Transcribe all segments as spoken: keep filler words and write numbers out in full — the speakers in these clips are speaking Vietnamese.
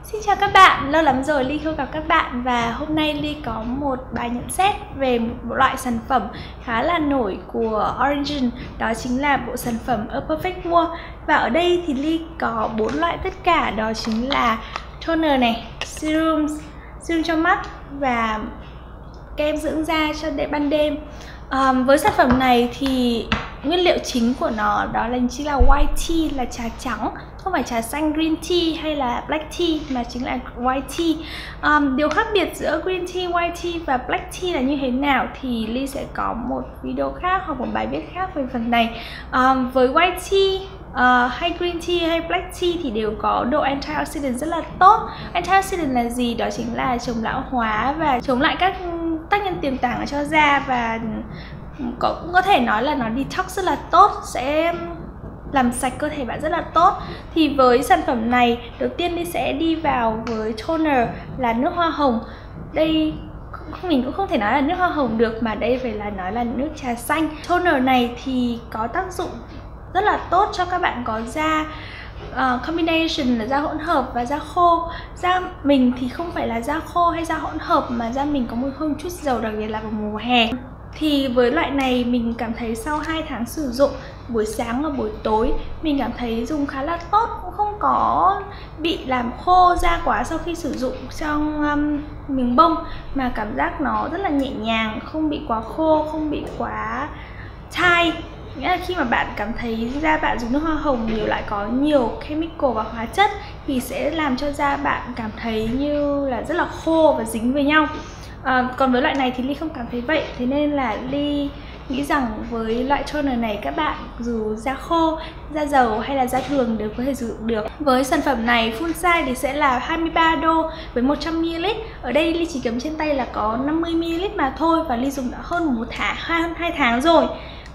Xin chào các bạn, lâu lắm rồi Ly không gặp các bạn và hôm nay Ly có một bài nhận xét về một loại sản phẩm khá là nổi của Origin, đó chính là bộ sản phẩm A Perfect World. Và ở đây thì Ly có bốn loại tất cả, đó chính là toner này, serum, serum cho mắt và kem dưỡng da cho để ban đêm. Um, với sản phẩm này thì nguyên liệu chính của nó đó là chính là white tea, là trà trắng, không phải trà xanh green tea hay là black tea mà chính là white tea. Um, điều khác biệt giữa green tea, white tea và black tea là như thế nào thì Ly sẽ có một video khác hoặc một bài viết khác về phần này. Um, với white tea Uh, hay green tea hay black tea thì đều có độ antioxidant rất là tốt. Antioxidant là gì? Đó chính là chống lão hóa và chống lại các tác nhân tiềm tàng ở cho da, và có, cũng có thể nói là nó detox rất là tốt, sẽ làm sạch cơ thể bạn rất là tốt. Thì với sản phẩm này, đầu tiên Ly sẽ đi vào với toner là nước hoa hồng. Đây mình cũng không thể nói là nước hoa hồng được, mà đây phải là nói là nước trà xanh. Toner này thì có tác dụng rất là tốt cho các bạn có da uh, combination là da hỗn hợp và da khô. Da mình thì không phải là da khô hay da hỗn hợp, mà da mình có một hơi chút dầu, đặc biệt là vào mùa hè. Thì với loại này mình cảm thấy sau hai tháng sử dụng, buổi sáng và buổi tối mình cảm thấy dùng khá là tốt, cũng không có bị làm khô da quá sau khi sử dụng trong um, miếng bông, mà cảm giác nó rất là nhẹ nhàng, không bị quá khô, không bị quá chai. Nghĩa là khi mà bạn cảm thấy da bạn dùng nước hoa hồng nhiều, lại có nhiều chemical và hóa chất thì sẽ làm cho da bạn cảm thấy như là rất là khô và dính với nhau. À, còn với loại này thì Ly không cảm thấy vậy, thế nên là Ly nghĩ rằng với loại toner này các bạn dù da khô, da dầu hay là da thường đều có thể sử dụng được. Với sản phẩm này full size thì sẽ là hai mươi ba đô với một trăm mi li lít. Ở đây Ly chỉ cầm trên tay là có năm mươi mi li lít mà thôi, và Ly dùng đã hơn một tháng, hơn hai tháng rồi.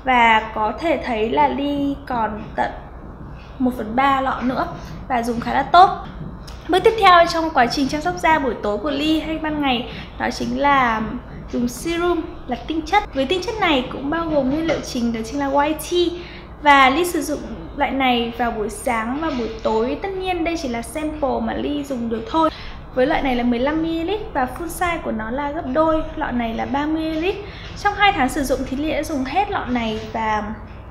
Và có thể thấy là Ly còn tận một phần ba lọ nữa và dùng khá là tốt. Bước tiếp theo trong quá trình chăm sóc da buổi tối của Ly hay ban ngày đó chính là dùng serum là tinh chất. Với tinh chất này cũng bao gồm nguyên liệu chính đó chính là white tea, và Ly sử dụng loại này vào buổi sáng và buổi tối. Tất nhiên đây chỉ là sample mà Ly dùng được thôi. Với loại này là mười lăm mi li lít và full size của nó là gấp đôi, lọ này là ba mươi mi li lít. Trong hai tháng sử dụng thì Ly đã dùng hết lọ này và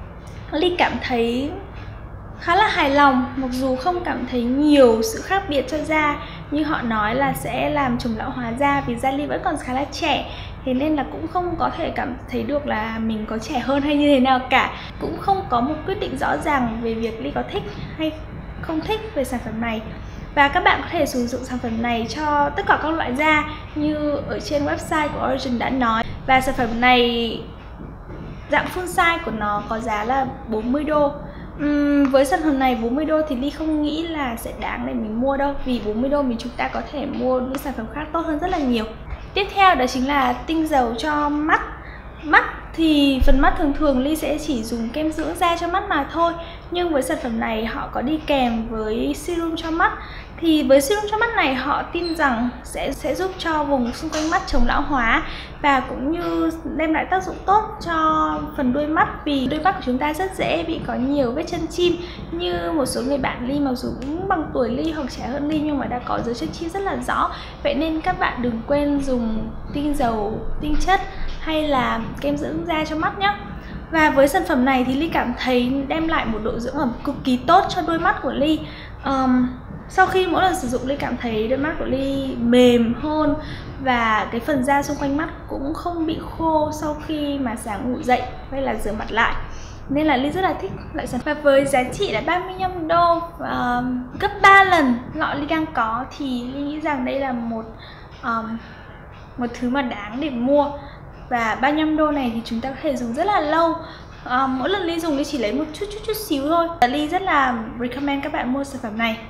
Ly cảm thấy khá là hài lòng, mặc dù không cảm thấy nhiều sự khác biệt cho da như họ nói là sẽ làm chống lão hóa da, vì da Ly vẫn còn khá là trẻ, thế nên là cũng không có thể cảm thấy được là mình có trẻ hơn hay như thế nào cả. Cũng không có một quyết định rõ ràng về việc Ly có thích hay không thích về sản phẩm này. Và các bạn có thể sử dụng sản phẩm này cho tất cả các loại da như ở trên website của Origin đã nói. Và sản phẩm này dạng full size của nó có giá là bốn mươi đô. Uhm, với sản phẩm này bốn mươi đô thì Ly không nghĩ là sẽ đáng để mình mua đâu, vì bốn mươi đô mình chúng ta có thể mua những sản phẩm khác tốt hơn rất là nhiều. Tiếp theo đó chính là tinh dầu cho mắt. Mắt thì phần mắt thường thường Ly sẽ chỉ dùng kem dưỡng da cho mắt mà thôi, nhưng với sản phẩm này họ có đi kèm với serum cho mắt. Thì với serum cho mắt này họ tin rằng sẽ sẽ giúp cho vùng xung quanh mắt chống lão hóa và cũng như đem lại tác dụng tốt cho phần đuôi mắt, vì đuôi mắt của chúng ta rất dễ bị có nhiều vết chân chim. Như một số người bạn Ly mặc dù cũng bằng tuổi Ly hoặc trẻ hơn Ly nhưng mà đã có dấu chân chim rất là rõ. Vậy nên các bạn đừng quên dùng tinh dầu, tinh chất hay là kem dưỡng da cho mắt nhé. Và với sản phẩm này thì Ly cảm thấy đem lại một độ dưỡng ẩm cực kỳ tốt cho đôi mắt của Ly. um, Sau khi mỗi lần sử dụng Ly cảm thấy đôi mắt của Ly mềm hơn, và cái phần da xung quanh mắt cũng không bị khô sau khi mà sáng ngủ dậy hay là rửa mặt lại. Nên là Ly rất là thích loại sản phẩm. Và với giá trị là ba mươi lăm đô, uh, gấp ba lần lọ Ly đang có, thì Ly nghĩ rằng đây là một um, một thứ mà đáng để mua. Và ba mươi lăm đô này thì chúng ta có thể dùng rất là lâu. À, mỗi lần Ly dùng Ly chỉ lấy một chút chút chút xíu thôi. Ly rất là recommend các bạn mua sản phẩm này.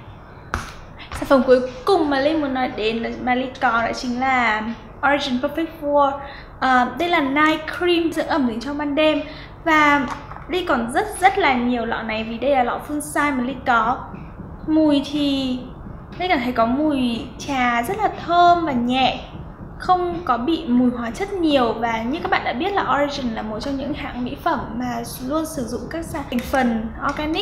Sản phẩm cuối cùng mà Ly muốn nói đến mà Ly có đó chính là Origin Perfect World. À, đây là night cream dưỡng ẩm dành cho ban đêm, và Ly còn rất rất là nhiều lọ này vì đây là lọ full size mà Ly có. Mùi thì Ly cảm thấy có mùi trà rất là thơm và nhẹ, không có bị mùi hóa chất nhiều. Và như các bạn đã biết là Origin là một trong những hãng mỹ phẩm mà luôn sử dụng các thành phần organic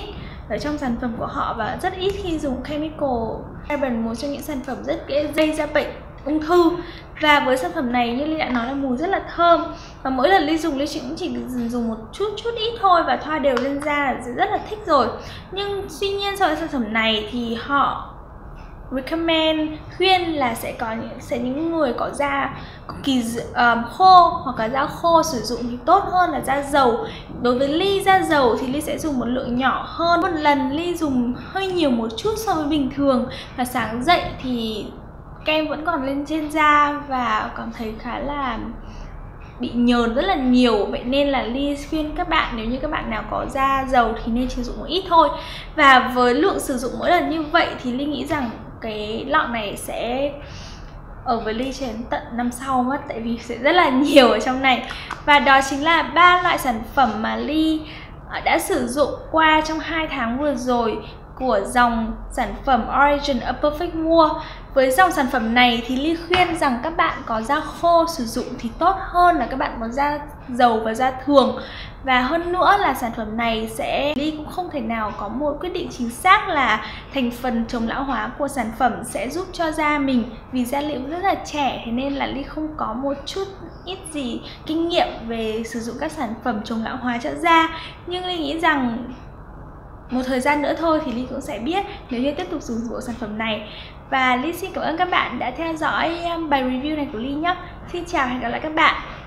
ở trong sản phẩm của họ và rất ít khi dùng chemical carbon, một trong những sản phẩm rất dễ gây ra bệnh ung thư. Và với sản phẩm này như Ly đã nói là mùi rất là thơm, và mỗi lần Ly dùng Ly chỉ cũng chỉ dùng một chút chút ít thôi và thoa đều lên da là rất là thích rồi. Nhưng tuy nhiên so với sản phẩm này thì họ recommend, khuyên là sẽ có những sẽ những người có da cực kỳ um, khô hoặc là da khô sử dụng thì tốt hơn là da dầu. Đối với Ly, da dầu thì Ly sẽ dùng một lượng nhỏ hơn, một lần Ly dùng hơi nhiều một chút so với bình thường, và sáng dậy thì kem vẫn còn lên trên da và cảm thấy khá là bị nhờn rất là nhiều. Vậy nên là Ly khuyên các bạn, nếu như các bạn nào có da dầu thì nên sử dụng một ít thôi. Và với lượng sử dụng mỗi lần như vậy thì Ly nghĩ rằng cái lọ này sẽ ở với Ly đến tận năm sau mất, tại vì sẽ rất là nhiều ở trong này. Và đó chính là ba loại sản phẩm mà Ly đã sử dụng qua trong hai tháng vừa rồi của dòng sản phẩm Origin A Perfect World. Với dòng sản phẩm này thì Ly khuyên rằng các bạn có da khô sử dụng thì tốt hơn là các bạn có da dầu và da thường. Và hơn nữa là sản phẩm này sẽ Ly cũng không thể nào có một quyết định chính xác là thành phần chống lão hóa của sản phẩm sẽ giúp cho da mình, vì da Ly rất là trẻ, thế nên là Ly không có một chút ít gì kinh nghiệm về sử dụng các sản phẩm chống lão hóa cho da. Nhưng Ly nghĩ rằng một thời gian nữa thôi thì Ly cũng sẽ biết nếu như tiếp tục sử dụng sản phẩm này. Và Ly xin cảm ơn các bạn đã theo dõi bài review này của Ly nhé. Xin chào và hẹn gặp lại các bạn.